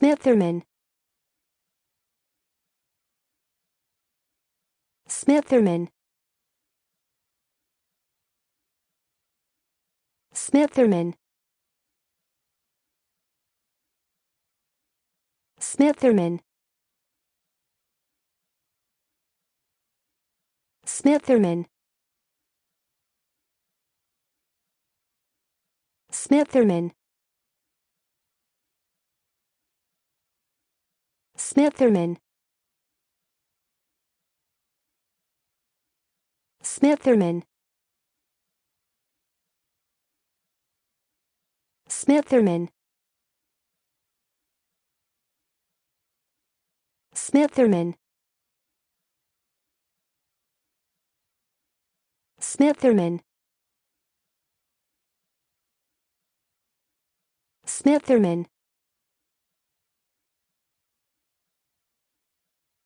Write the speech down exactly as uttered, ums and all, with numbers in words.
Smitherman. Smitherman. Smitherman. Smitherman. Smitherman. Smitherman. Smitherman. Smitherman. Smitherman. Smitherman. Smitherman. Smitherman.